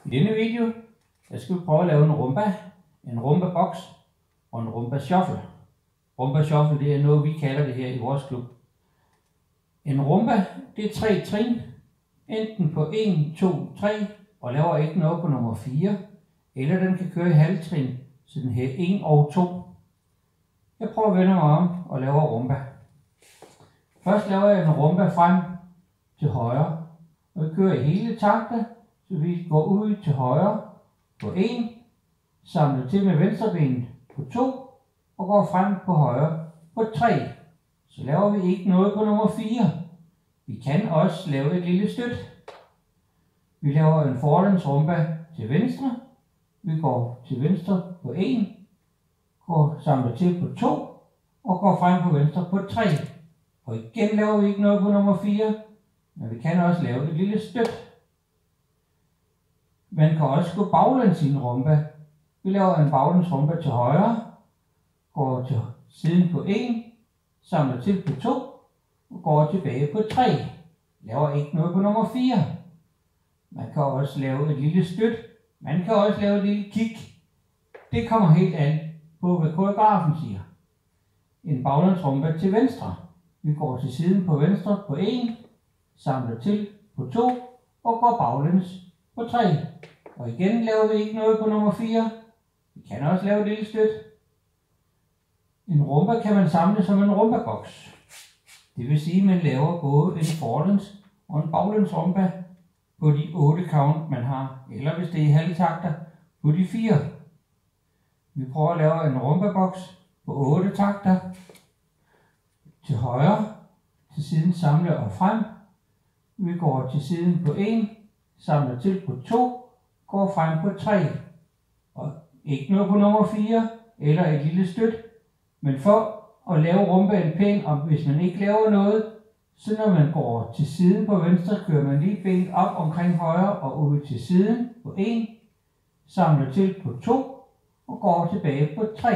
I denne video skal vi prøve at lave en rumba-boks og en rumba-shuffle. Rumba-shuffle, det er noget, vi kalder det her i vores klub. En rumba, det er 3 trin, enten på 1, 2, 3, og laver ikke noget på nummer 4, eller den kan køre i halvtrin, så den her 1 og 2. Jeg prøver at vende mig om og laver rumba. Først laver jeg en rumba frem til højre, og vi kører i hele takter, så vi går ud til højre på 1, samler til med venstrebenet på 2, og går frem på højre på 3. Så laver vi ikke noget på nummer 4. Vi kan også lave et lille støt. Vi laver en forlæns rumba til venstre. Vi går til venstre på 1, samler til på 2, og går frem på venstre på 3. Og igen laver vi ikke noget på nummer 4, men vi kan også lave et lille støt. Man kan også gå baglæns i en rumba. Vi laver en baglæns rumba til højre, går til siden på 1, samler til på 2, og går tilbage på 3. Laver ikke noget på nummer 4. Man kan også lave et lille støt. Man kan også lave et lille kick. Det kommer helt an på, hvad koreografen siger. En baglæns rumba til venstre. Vi går til siden på venstre på 1, samler til på 2, og går baglæns på 3. Og igen laver vi ikke noget på nummer 4. Vi kan også lave et lille støt. En rumba kan man samle som en rumba-boks. Det vil sige, at man laver både en forlæns og en baglæns rumba på de 8 count, man har. Eller hvis det er halvtakter, på de 4. Vi prøver at lave en rumba-boks på 8 takter. Til højre, til siden samler og frem. Vi går til siden på 1, samler til på 2, går frem på 3. Og ikke noget på nummer 4, eller et lille støt. Men for at lave rumbaen pæn, og hvis man ikke laver noget, så når man går til siden på venstre, kører man lige benet op omkring højre og ud til siden på 1, samler til på 2 og går tilbage på 3.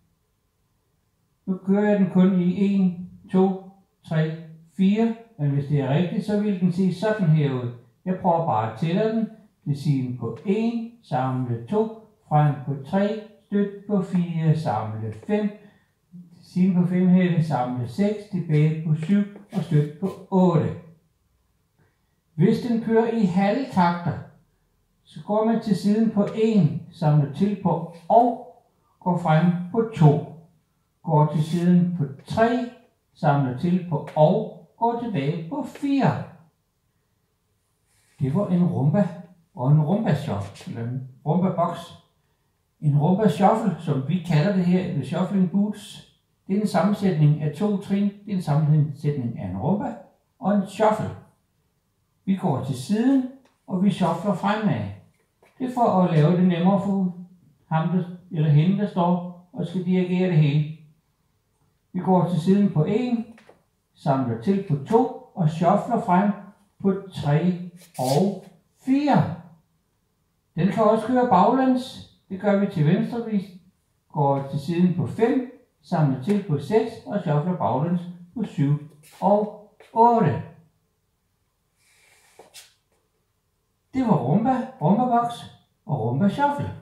Nu kører jeg den kun i 1, 2, 3, 4, men hvis det er rigtigt, så vil den se sådan her ud. Jeg prøver bare at tælle den til siden på 1, samle 2, frem på 3, støt på 4, samle 5, siden på 5 her, samle 6, tilbage på 7 og støt på 8. Hvis den kører i halve takter, så går man til siden på 1, samler til på og går frem på 2. Går til siden på 3, samler til på og går tilbage på 4. Det var en rumba og en rumba-shuffle, eller en rumba-boks. En rumba-shuffle, som vi kalder det her, the shuffling boots, det er en sammensætning af 2 trin. Det er en sammensætning af en rumba og en shuffle. Vi går til siden, og vi shuffler fremad. Det er for at lave det nemmere for ham eller hende, der står og skal dirigere det hele. Vi går til siden på 1, samler til på 2 og shuffler frem på 3 og 4. Den kan også køre baglæns. Det gør vi til venstre. Vi går til siden på 5, samler til på 6 og shuffler baglæns på 7 og 8. Det var rumba-boks og rumba-shuffle.